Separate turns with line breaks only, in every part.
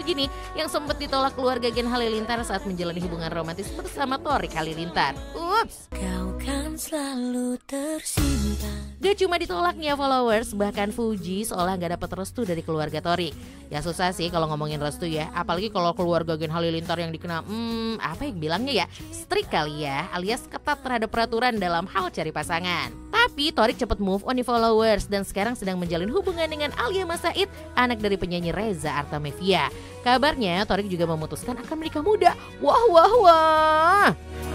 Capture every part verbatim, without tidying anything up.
Fuji nih yang sempat ditolak keluarga Gen Halilintar saat menjalani hubungan romantis bersama Torik Halilintar. Ups.
Kau kan selalu tersimpan.
Gak cuma ditolaknya followers, bahkan Fuji seolah gak dapat restu dari keluarga Torik. Ya susah sih kalau ngomongin restu ya, apalagi kalau keluarga Gen Halilintar yang dikenal, hmm apa yang bilangnya ya, strict kali ya, alias ketat terhadap peraturan dalam hal cari pasangan. Tapi Torik cepet move on di followers dan sekarang sedang menjalin hubungan dengan Alia Mas Said, anak dari penyanyi Reza Artamevia. Kabarnya Torik juga memutuskan akan menikah muda. Wah wah wah.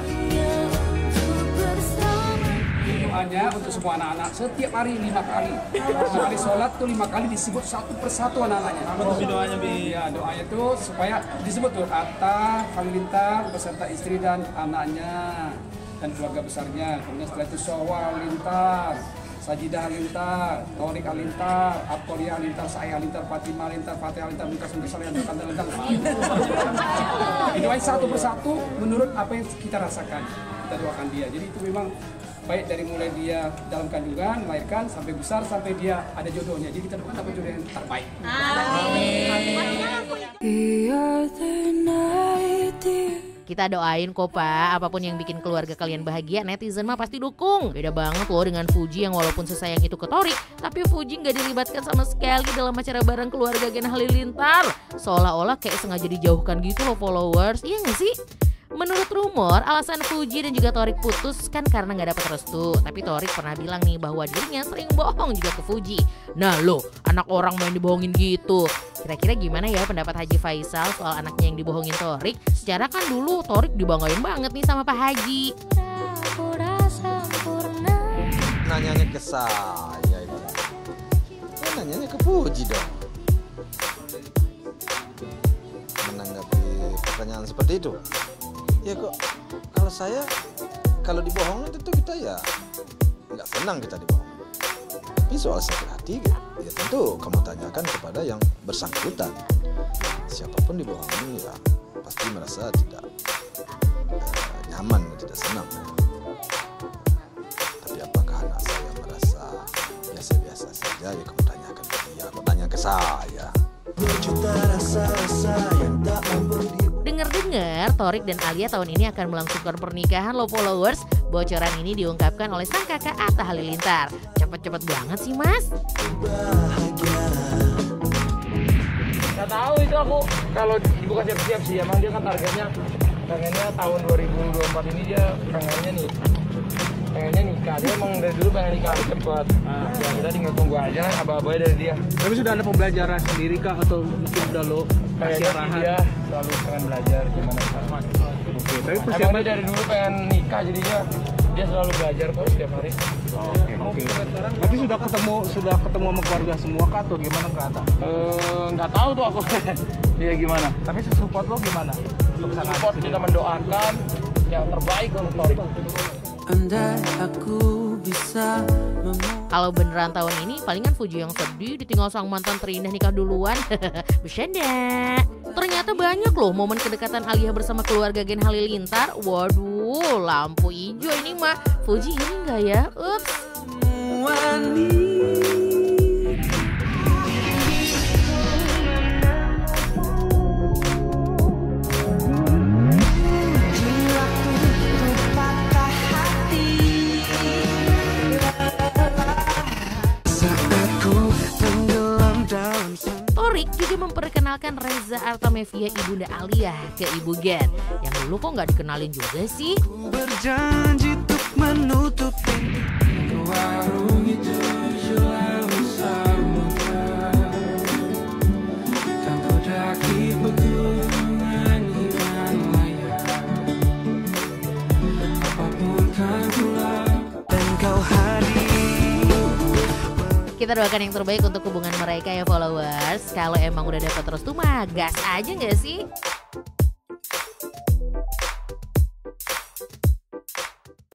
Doanya untuk semua anak-anak setiap hari lima kali. Lima kali sholat tuh lima kali disebut satu persatu anak-anaknya.
Apa tuh doanya Bi?
Ya doanya tuh supaya disebut tuh Atta Halilintar beserta istri dan anaknya dan keluarga besarnya. Kemudian setelah itu Sowa Halilintar, Sajidah Halilintar, Torik Halilintar, Apkoria Halilintar, Saya Halilintar, Fatimah Halilintar, Fatih Halilintar, Muka Sungguh Saleh, Halilintar, Halilintar. Didoain satu persatu menurut apa yang kita rasakan. Kita doakan dia. Jadi itu memang baik dari mulai dia dalam kandungan, melahirkan, sampai besar, sampai dia ada jodohnya. Jadi kita doakan apa jodoh yang terbaik.
Kita doain kok Pak, apapun yang bikin keluarga kalian bahagia, netizen mah pasti dukung. Beda banget loh dengan Fuji yang walaupun sesayang itu ke Torik, tapi Fuji nggak dilibatkan sama sekali dalam acara bareng keluarga Gen Halilintar. Seolah-olah kayak sengaja dijauhkan gitu loh followers, iya nggak sih? Menurut rumor, alasan Fuji dan juga Torik putus kan karena nggak dapat restu. Tapi Torik pernah bilang nih bahwa dirinya sering bohong juga ke Fuji. Nah loh, anak orang main dibohongin gitu. Kira-kira gimana ya pendapat Haji Faisal soal anaknya yang dibohongin Torik? Secara kan dulu Torik dibanggain banget nih sama Pak Haji.
Nanyanya ke saya itu. Ya, nanyanya ke Fuji dong. Menanggapi pertanyaan seperti itu. Ya kok, kalau saya, kalau dibohongin tentu kita ya nggak senang kita dibohongin. Tapi soal sakit hati, ya tentu kamu tanyakan kepada yang bersangkutan. Siapapun dibohongi ya pasti merasa tidak eh, nyaman, tidak senang. Tapi apakah anak saya merasa biasa-biasa saja, ya kamu tanyakan ke dia, kok tanya ke saya. Berjuta rasa-rasa yang tak mampu di
Dengar-dengar, Torik dan Alia tahun ini akan melangsungkan pernikahan loh followers. Bocoran ini diungkapkan oleh sang kakak Atta Halilintar. Cepet-cepet banget sih mas.
Gak tahu itu aku, kalau bukan siap-siap sih, emang dia kan targetnya pengennya tahun dua ribu dua puluh empat ini dia pengennya nih pengennya nikah, dia emang dari dulu pengen nikah cepet. Nah, ya kita tinggal tunggu aja aba-abanya dari dia.
Tapi sudah ada pembelajaran sendiri kah atau mungkin udah lo kasih
Kayaknya
arahan?
dia selalu pengen belajar gimana caranya.
Oke, tapi
Emang
persiapan
dia dari dulu pengen nikah jadinya dia selalu belajar kok setiap hari.
Oke, oke. Tapi sudah ketemu sudah ketemu sama keluarga semua kah atau gimana Kak Atta?
Eh, nggak tahu tuh aku dia gimana.
Tapi support lo gimana? Untuk sana
Support kita mendoakan yang terbaik untuk Torik.
Andai aku bisa
Kalau beneran tahun ini palingan Fuji yang sedih ditinggal sang mantan terindah nikah duluan. Bercanda. Ternyata banyak loh momen kedekatan Alia bersama keluarga Gen Halilintar. Waduh, lampu hijau ini mah. Fuji ini enggak ya? Ups. Torik juga memperkenalkan Reza Artamevia ibunda Alia ke Ibu Gen. Yang dulu kok nggak dikenalin juga sih?
berjanji untuk menutup pintu warung itu selalu sama. Kan ku daki pegunungan Himalaya, apapun kan ku lakukan dan kau hadir.
Kita doakan yang terbaik untuk hubungan mereka ya followers. Kalau emang udah dapet restu mah gas aja nggak sih?